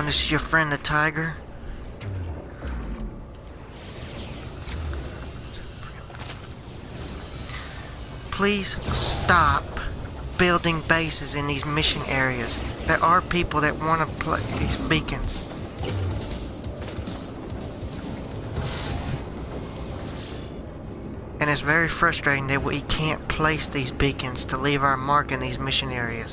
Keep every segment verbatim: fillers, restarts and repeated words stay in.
this is your friend the Tiger. Please stop building bases in these mission areas. There are people that want to play these beacons. And it's very frustrating that we can't place these beacons to leave our mark in these mission areas.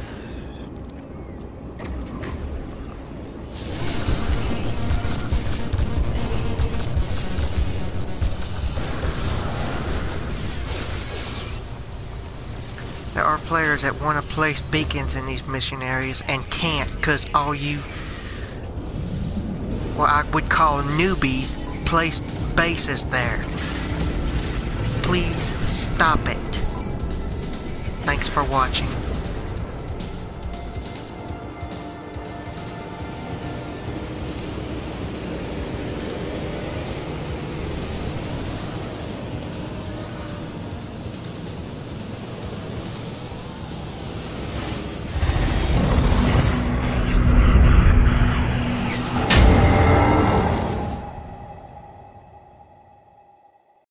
There are players that want to place beacons in these mission areas and can't because all you, what I would call newbies, place bases there. Please stop it. Thanks for watching.